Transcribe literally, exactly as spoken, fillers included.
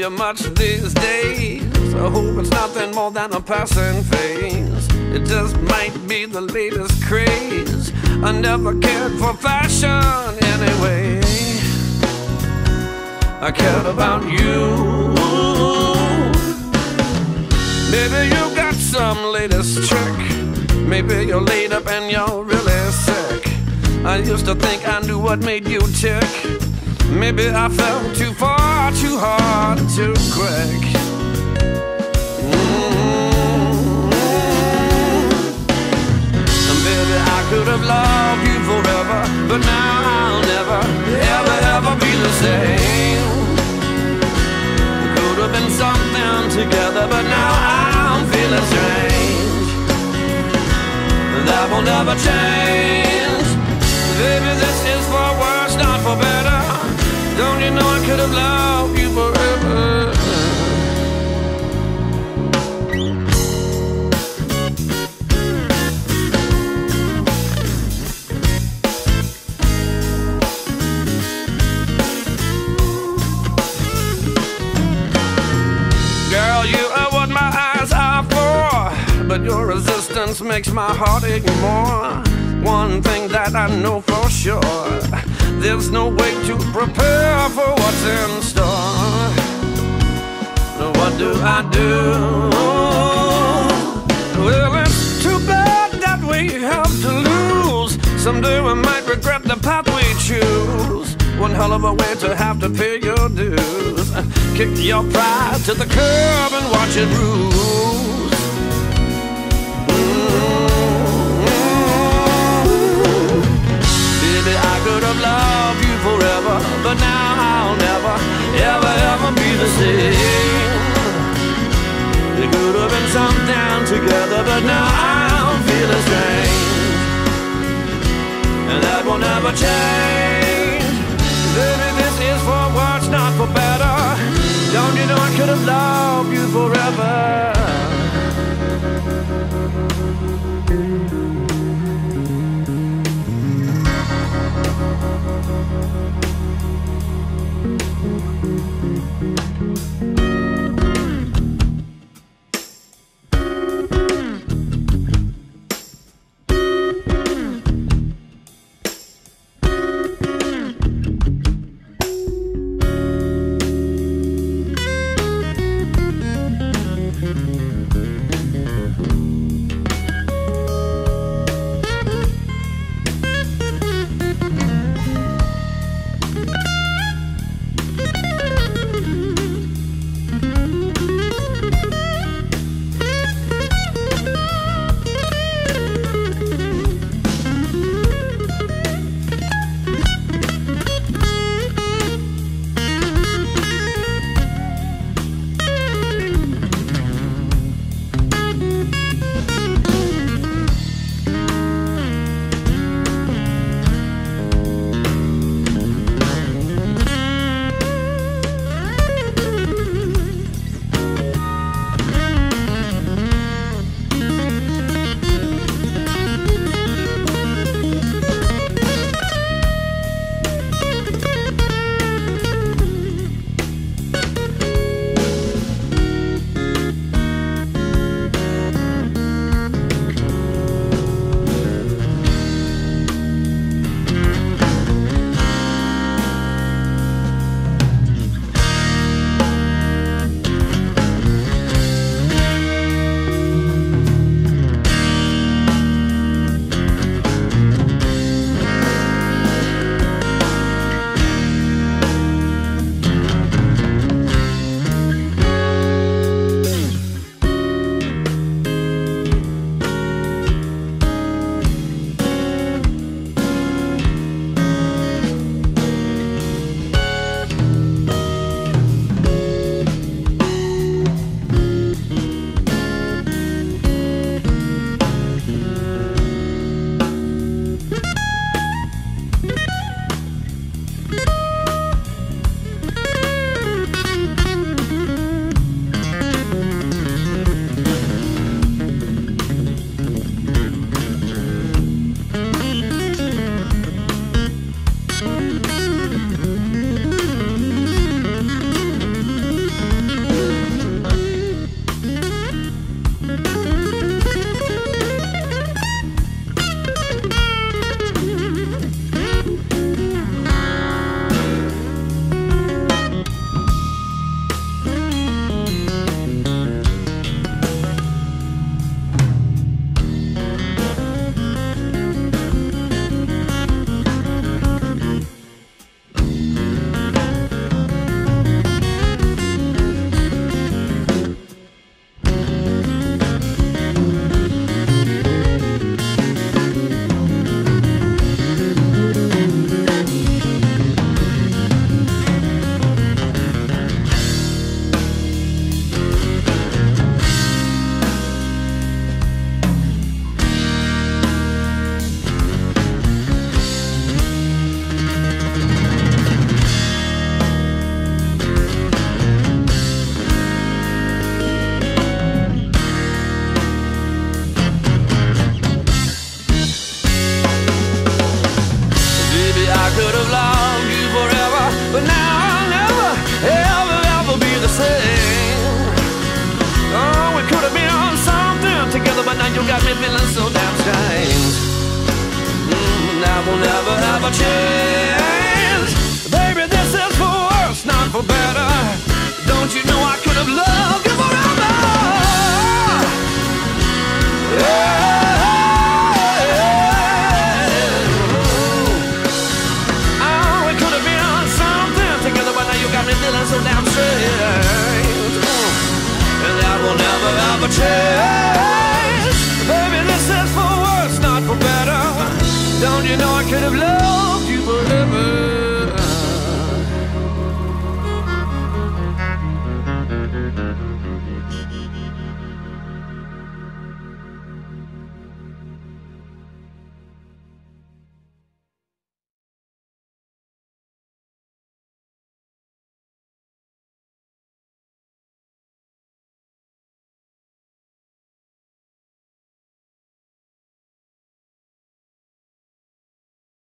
you much these days. I hope it's nothing more than a passing phase. It just might be the latest craze. I never cared for fashion anyway. I cared about you. Maybe you got some latest trick. Maybe you're laid up and you're really sick. I used to think I knew what made you tick. Maybe I fell too far, too hard, too quick. Mm-hmm. And baby, I could have loved you forever, but now I'll never, ever, ever be the same. We could have been something together, but now I'm feeling strange. That will never change. Baby, this is for worse, not for better. Don't you know I could have loved you forever? Girl, you are what my eyes are for, but your resistance makes my heart ache more. One thing that I know for sure, there's no way to prepare for what's in store. So what do I do? Well, it's too bad that we have to lose. Someday we might regret the path we choose. One hell of a way to have to pay your dues. Kick your pride to the curb and watch it bruise. Baby, I could have loved you forever, but now I'll never, ever, ever be the same. We could have been something together, but now I'm feeling strange. And that will never change. Baby, this is for worse, not for better. Don't you know I could have loved you forever? got me feeling so damn strange. Mm, that will never ever change. Baby, this is for worse, not for better. Don't you know I could have loved you